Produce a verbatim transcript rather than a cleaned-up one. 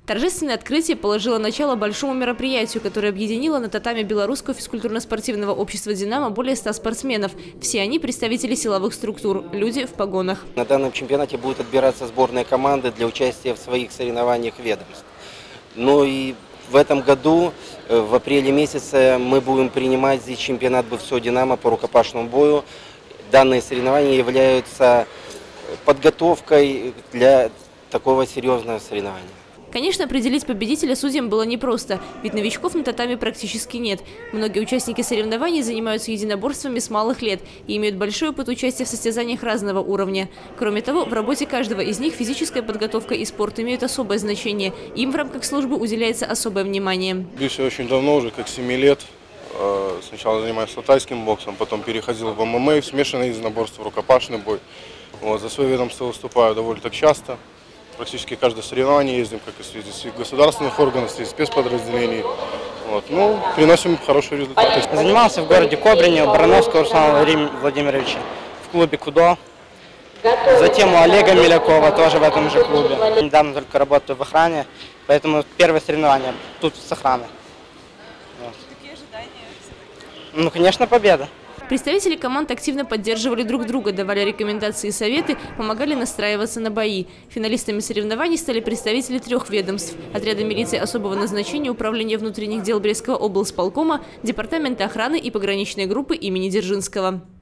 Торжественное открытие положило начало большому мероприятию, которое объединило на татами Белорусского физкультурно-спортивного общества «Динамо» более ста спортсменов. Все они представители силовых структур, люди в погонах. На данном чемпионате будут отбираться сборные команды для участия в своих соревнованиях ведомств. Ну и в этом году, в апреле месяце, мы будем принимать здесь чемпионат бывшего «Динамо» по рукопашному бою. Данные соревнования являются подготовкой для такого серьезного соревнования. Конечно, определить победителя судьям было непросто, ведь новичков на татами практически нет. Многие участники соревнований занимаются единоборствами с малых лет и имеют большой опыт участия в состязаниях разного уровня. Кроме того, в работе каждого из них физическая подготовка и спорт имеют особое значение. Им в рамках службы уделяется особое внимание. Бьюсь очень давно, уже как семи лет. Сначала занимаюсь тайским боксом, потом переходил в эм эм а, в смешанное единоборство, рукопашный бой. Вот, за свое ведомство выступаю довольно так часто. Практически каждое соревнование ездим, как и среди государственных органов, среди спецподразделений. Вот. Ну, приносим хорошие результаты. Занимался в городе Кобрине у Барановского Руслана Владимировича в клубе «Кудо». Затем у Олега Милякова тоже в этом же клубе. Недавно только работаю в охране, поэтому первое соревнование тут с охраной. Вот. Какие ожидания? Ну, конечно, победа. Представители команд активно поддерживали друг друга, давали рекомендации и советы, помогали настраиваться на бои. Финалистами соревнований стали представители трех ведомств – отряда милиции особого назначения, Управления внутренних дел Брестского облсполкома, Департамента охраны и пограничной группы имени Дзержинского.